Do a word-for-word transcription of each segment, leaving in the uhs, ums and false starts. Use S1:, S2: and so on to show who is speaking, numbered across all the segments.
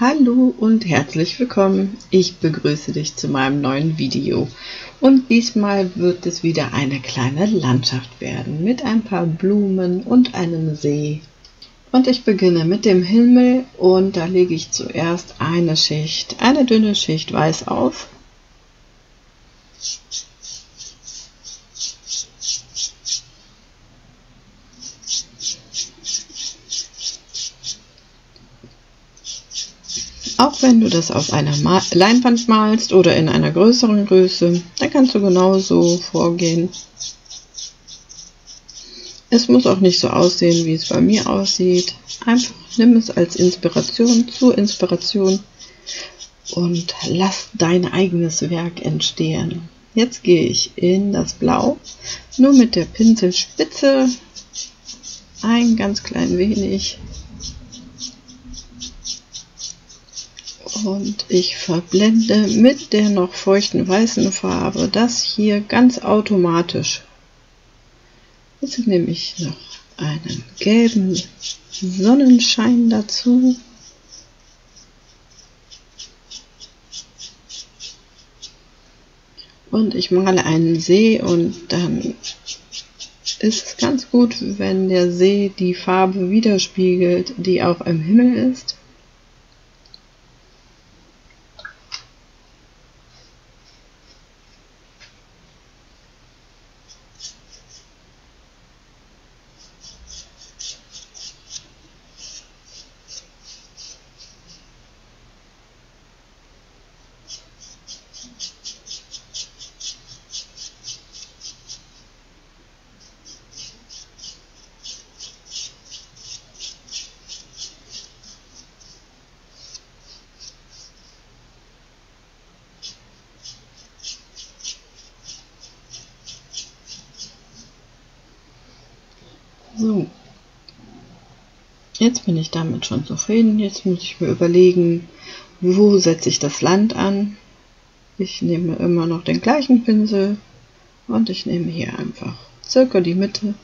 S1: Hallo und herzlich willkommen. Ich begrüße dich zu meinem neuen Video. Und diesmal wird es wieder eine kleine Landschaft werden mit ein paar Blumen und einem See. Und ich beginne mit dem Himmel und da lege ich zuerst eine Schicht, eine dünne Schicht Weiß auf. Auch wenn du das auf einer Leinwand malst oder in einer größeren Größe, dann kannst du genauso vorgehen. Es muss auch nicht so aussehen, wie es bei mir aussieht. Einfach nimm es als Inspiration, zur Inspiration und lass dein eigenes Werk entstehen. Jetzt gehe ich in das Blau, nur mit der Pinselspitze, ein ganz klein wenig. Und ich verblende mit der noch feuchten weißen Farbe das hier ganz automatisch. Jetzt nehme ich noch einen gelben Sonnenschein dazu. Und ich male einen See und dann ist es ganz gut, wenn der See die Farbe widerspiegelt, die auch im Himmel ist. So, jetzt bin ich damit schon zufrieden. Jetzt muss ich mir überlegen, wo setze ich das Land an. Ich nehme immer noch den gleichen Pinsel und ich nehme hier einfach circa die Mitte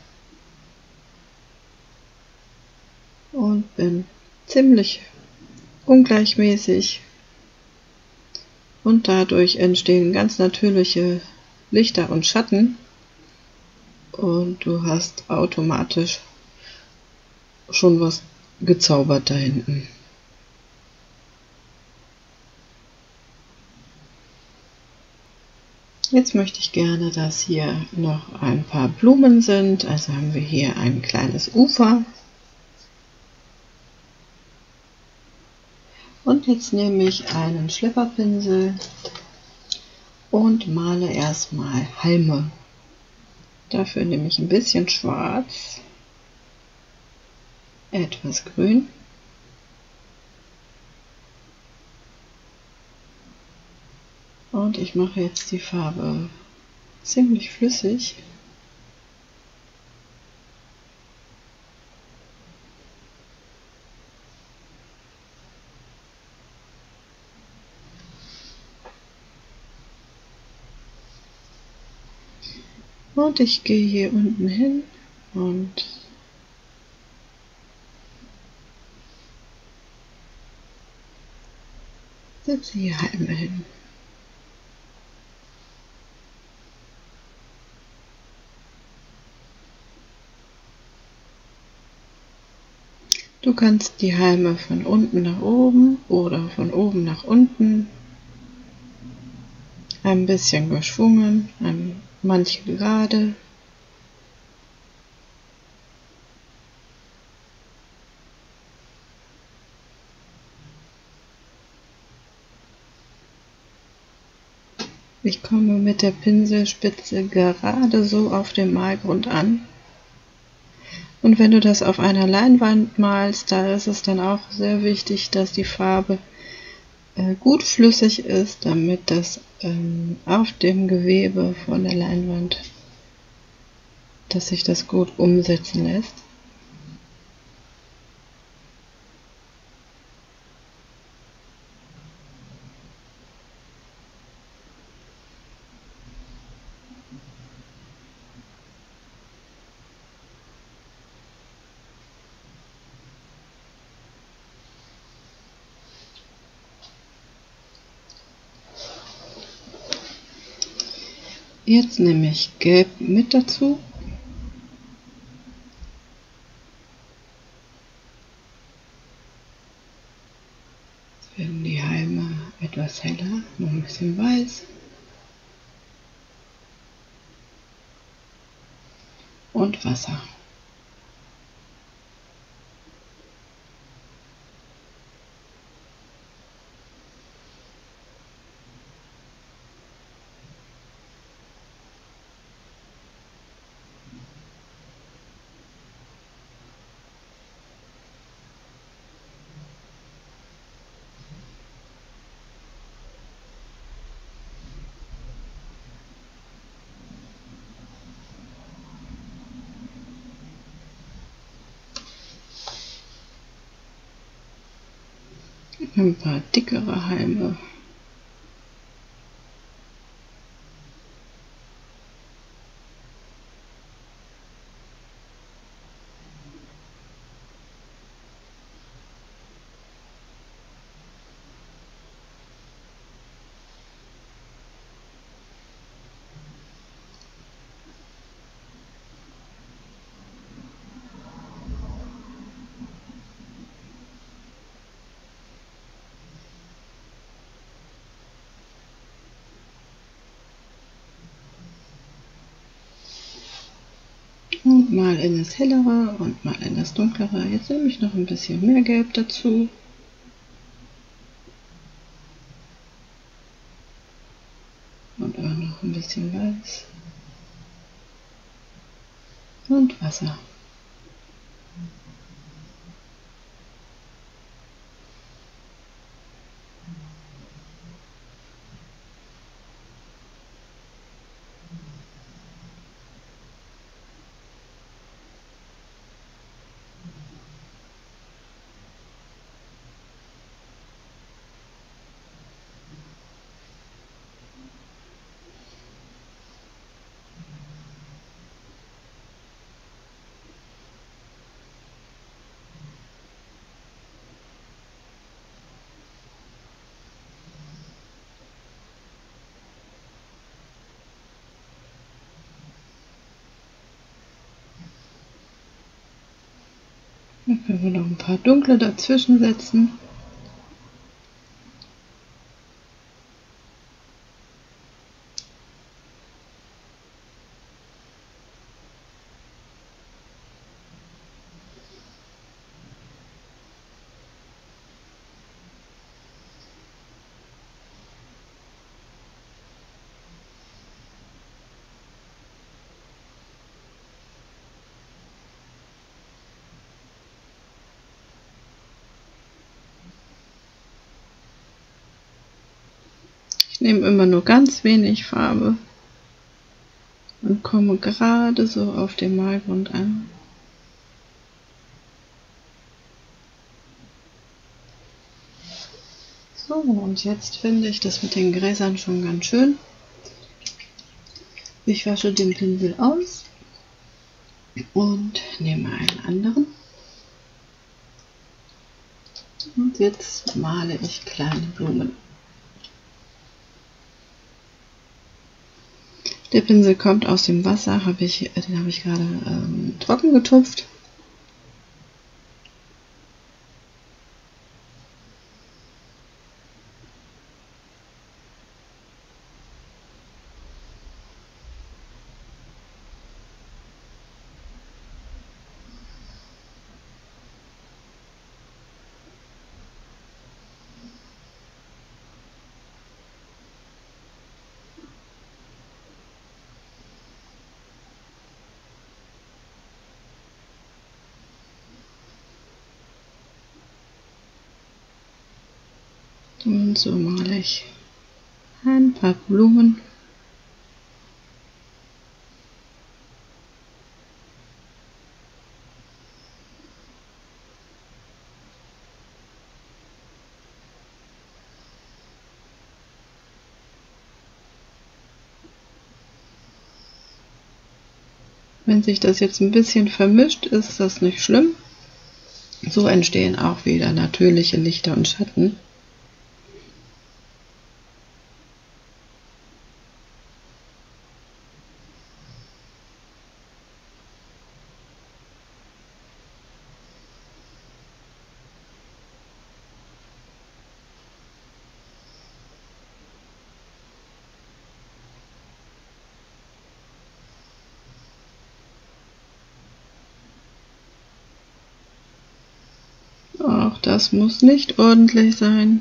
S1: und bin ziemlich ungleichmäßig und dadurch entstehen ganz natürliche Lichter und Schatten. Und du hast automatisch schon was gezaubert da hinten. Jetzt möchte ich gerne, dass hier noch ein paar Blumen sind. Also haben wir hier ein kleines Ufer. Und jetzt nehme ich einen Schlepperpinsel und male erstmal Halme. Dafür nehme ich ein bisschen Schwarz, etwas Grün und ich mache jetzt die Farbe ziemlich flüssig. Und ich gehe hier unten hin und setze hier Halme hin. Du kannst die Halme von unten nach oben oder von oben nach unten, ein bisschen geschwungen, manche gerade. Ich komme mit der Pinselspitze gerade so auf dem Malgrund an. Und wenn du das auf einer Leinwand malst, da ist es dann auch sehr wichtig, dass die Farbe äh, gut flüssig ist, damit das ähm, auf dem Gewebe von der Leinwand, dass sich das gut umsetzen lässt. Jetzt nehme ich Gelb mit dazu. Jetzt werden die Halme etwas heller, noch ein bisschen weiß. Und Wasser. Ein paar dickere Halme. Und mal in das hellere und mal in das dunklere. Jetzt nehme ich noch ein bisschen mehr Gelb dazu. Und auch noch ein bisschen Weiß. Und Wasser. Dann können wir noch ein paar dunkle dazwischen setzen. Ich nehme immer nur ganz wenig Farbe und komme gerade so auf den Malgrund an. So, und jetzt finde ich das mit den Gräsern schon ganz schön. Ich wasche den Pinsel aus und nehme einen anderen. Und jetzt male ich kleine Blumen. Der Pinsel kommt aus dem Wasser, hab ich, den habe ich gerade ähm, trocken getupft. Und so male ich ein paar Blumen. Wenn sich das jetzt ein bisschen vermischt, ist das nicht schlimm. So entstehen auch wieder natürliche Lichter und Schatten. Auch das muss nicht ordentlich sein.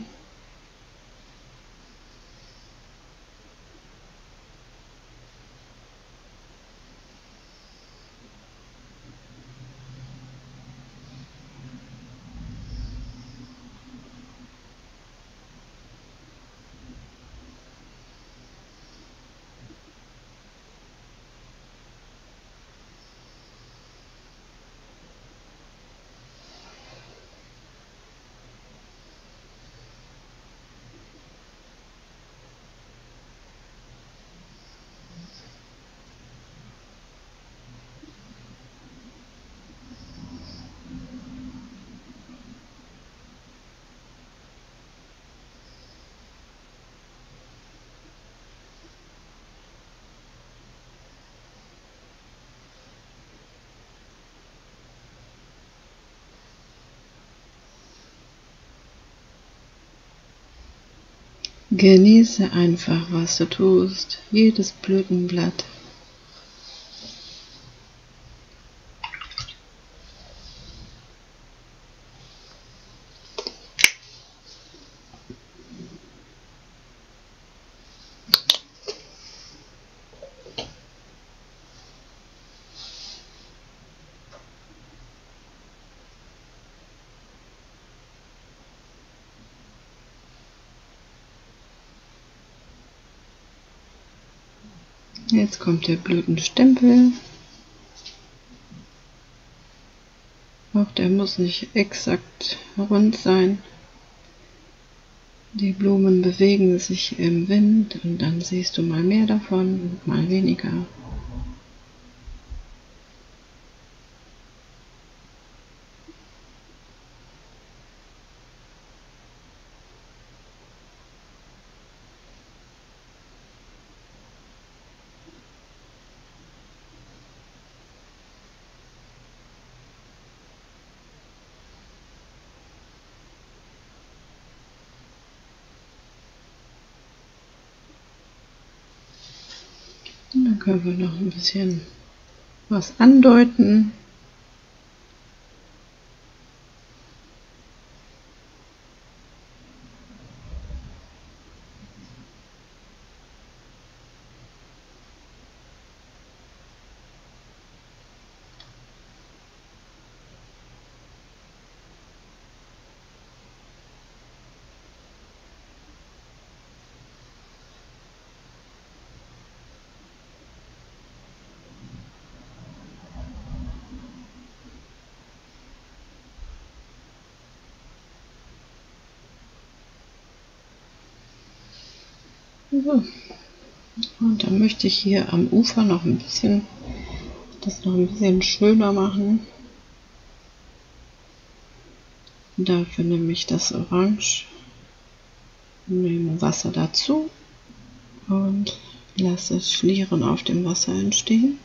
S1: Genieße einfach, was du tust, jedes Blütenblatt. Jetzt kommt der Blütenstempel. Auch der muss nicht exakt rund sein. Die Blumen bewegen sich im Wind und dann siehst du mal mehr davon und mal weniger. Und dann können wir noch ein bisschen was andeuten. So. Und dann möchte ich hier am Ufer noch ein bisschen, das noch ein bisschen schöner machen. Dafür nehme ich das Orange, nehme Wasser dazu und lasse Schlieren auf dem Wasser entstehen.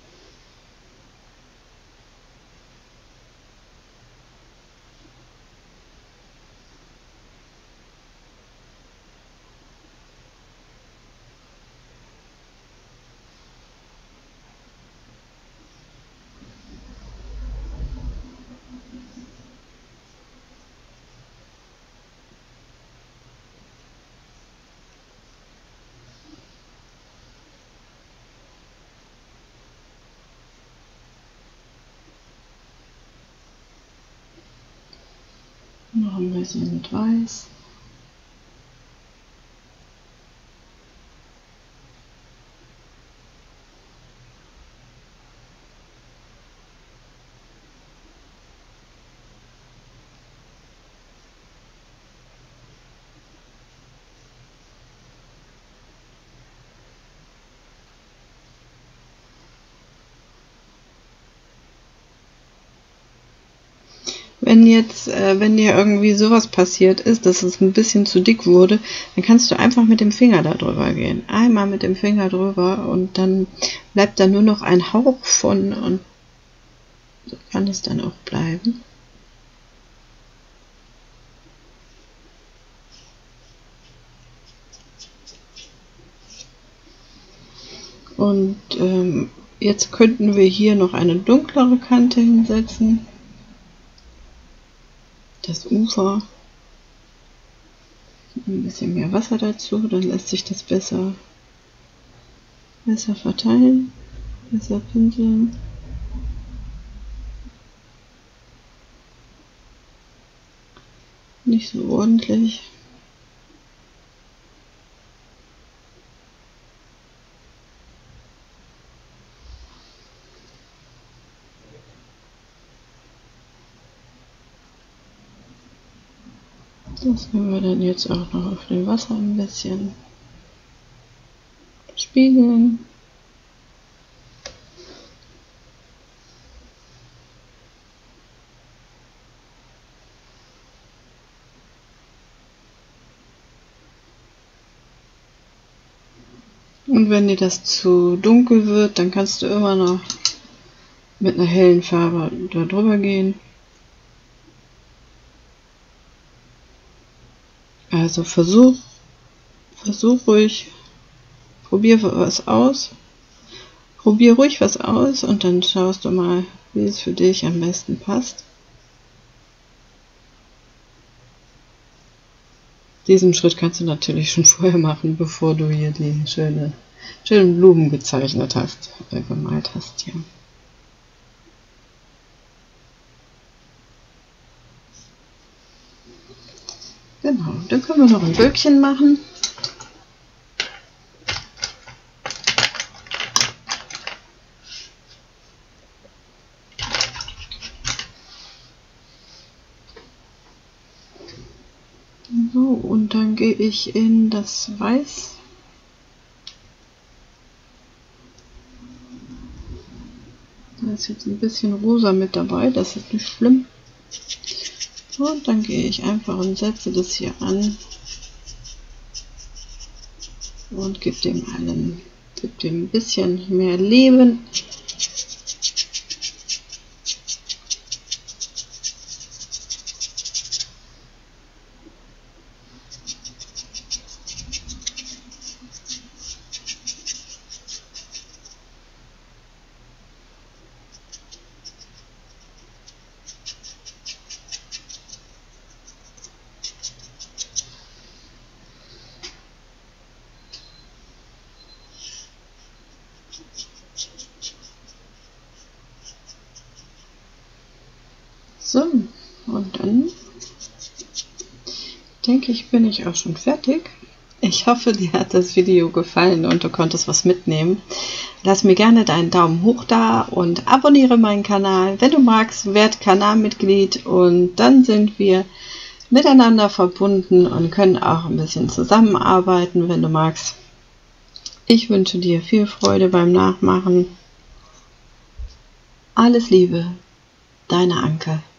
S1: Noch ein bisschen mit Weiß. Wenn jetzt, äh, wenn dir irgendwie sowas passiert ist, dass es ein bisschen zu dick wurde, dann kannst du einfach mit dem Finger da drüber gehen. Einmal mit dem Finger drüber und dann bleibt da nur noch ein Hauch von und so kann es dann auch bleiben. Und ähm, jetzt könnten wir hier noch eine dunklere Kante hinsetzen. das Ufer. Ein bisschen mehr Wasser dazu, dann lässt sich das besser, besser verteilen, besser pinseln. Nicht so ordentlich. Das können wir dann jetzt auch noch auf dem Wasser ein bisschen spiegeln. Und wenn dir das zu dunkel wird, dann kannst du immer noch mit einer hellen Farbe da drüber gehen. Also versuch, versuch ruhig, probier was aus, probier ruhig was aus und dann schaust du mal, wie es für dich am besten passt. Diesen Schritt kannst du natürlich schon vorher machen, bevor du hier die schöne, schönen Blumen gezeichnet hast, äh, gemalt hast hier. Genau, dann können wir noch ein Wölkchen machen. So, und dann gehe ich in das Weiß. Da ist jetzt ein bisschen rosa mit dabei, das ist nicht schlimm. Und dann gehe ich einfach und setze das hier an und gebe dem einen, gebe dem ein bisschen mehr Leben. So, und dann denke ich, bin ich auch schon fertig. Ich hoffe, dir hat das Video gefallen und du konntest was mitnehmen. Lass mir gerne deinen Daumen hoch da und abonniere meinen Kanal. Wenn du magst, werd Kanalmitglied und dann sind wir miteinander verbunden und können auch ein bisschen zusammenarbeiten, wenn du magst. Ich wünsche dir viel Freude beim Nachmachen. Alles Liebe, deine Anke.